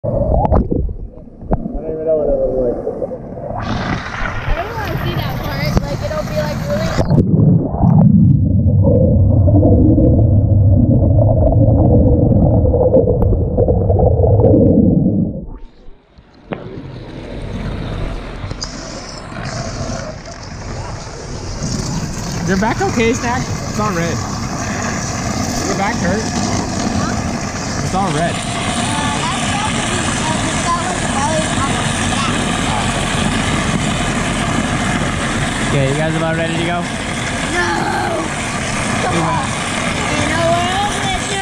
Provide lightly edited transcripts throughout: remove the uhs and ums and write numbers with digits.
don't even know what it looks like. I don't want to see that part. Like, it'll be like really. Is your back okay, Snack? It's all red. Does your back hurt? It's all red. Okay, you guys about ready to go? No! Come on! You know what I'm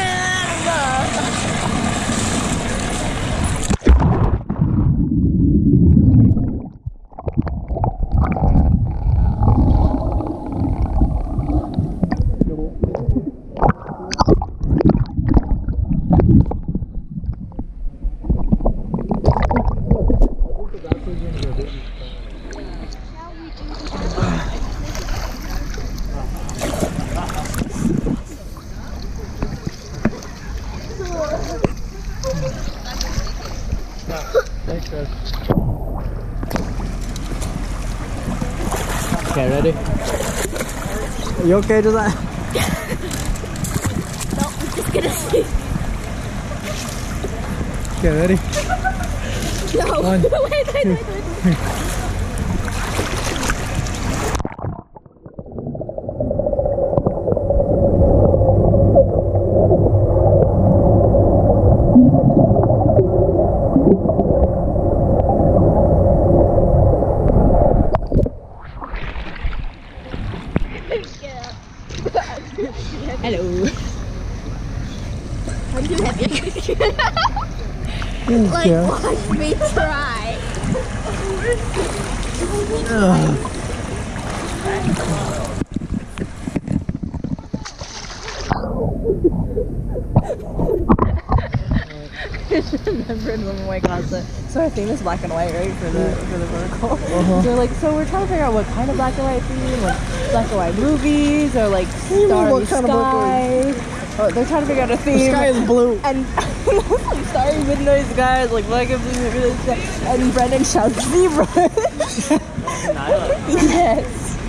Okay, ready? Are you okay, Josiah? No, I'm just gonna see. Okay, ready? No, One, wait. Hello. I'm too heavy. Like, watch me try. I just remembered when we went concert. So our theme is black and white, right? For the vertical. They're like, so we're trying to figure out what kind of black and white theme, like black and white movies, or like starry skies. Oh, they're trying to figure out a theme. The sky is blue. And starry midnight skies, like black and blue. And Brendan shouts zebra. Yes.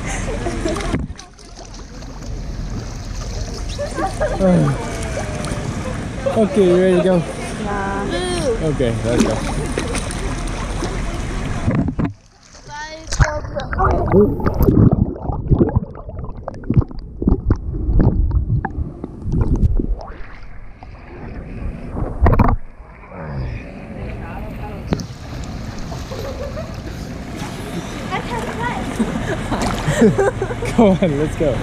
Okay, you ready to go? Nah. Okay, let's go. Go on, let's go.